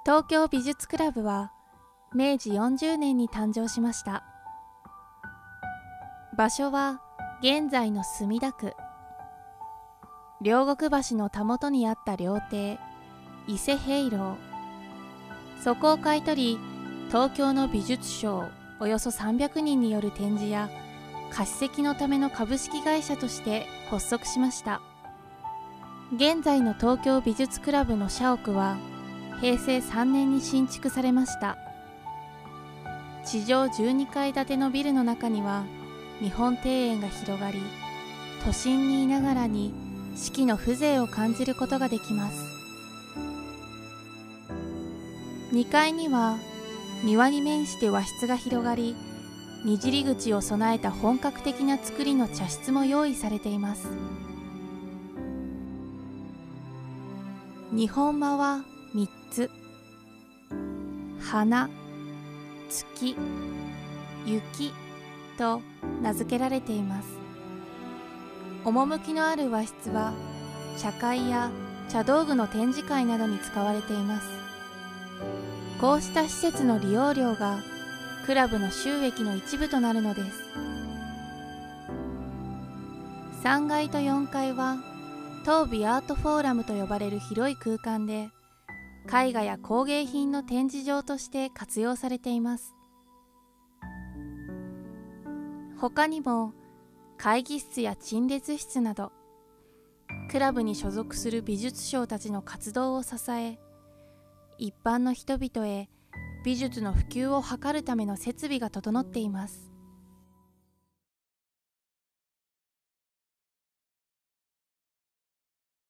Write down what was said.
東京美術クラブは明治40年に誕生しました。場所は現在の墨田区。両国橋のたもとにあった料亭伊勢平楼、そこを買い取り、東京の美術商およそ300人による展示や貸席のための株式会社として発足しました。現在の東京美術クラブの社屋は平成3年に新築されました。地上12階建てのビルの中には日本庭園が広がり、都心にいながらに四季の風情を感じることができます。2階には庭に面して和室が広がり、にじり口を備えた本格的な造りの茶室も用意されています。日本間は3つ。花、月、雪と名付けられています。趣のある和室は茶会や茶道具の展示会などに使われています。こうした施設の利用料がクラブの収益の一部となるのです。3階と4階は東美アートフォーラムと呼ばれる広い空間で、絵画や工芸品の展示場として活用されています。他にも会議室や陳列室など、クラブに所属する美術商たちの活動を支え、一般の人々へ美術の普及を図るための設備が整っています。